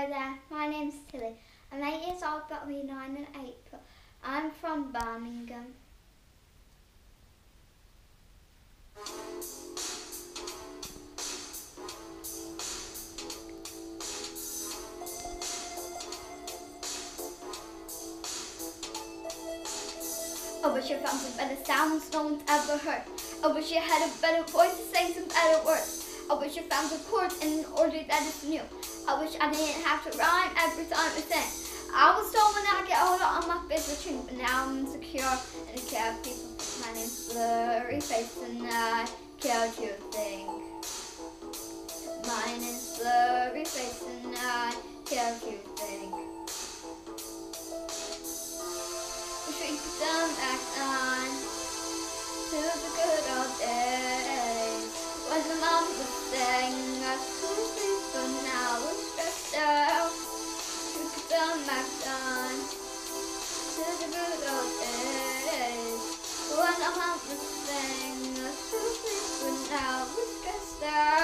Hello there, my name's Tilly. I'm 8 years old, but I'll be 9 in April. I'm from Birmingham. I wish I found some better sounds no one's ever heard. I wish I had a better voice to say some better words. I wish I found the chords in an order that is new. I wish I didn't have to rhyme every time I sang. I was told when I get older I must be the truth, but now I'm insecure and I care if people think my name's blurry face and I care what you think. Mine is blurry face and I care what you think. Wish we could turn back on to the good old days when the mom was saying I could sleep, but now we're stressed out. We could turn back on to the good old days when the mom was saying I could sleep, but now we're stressed out.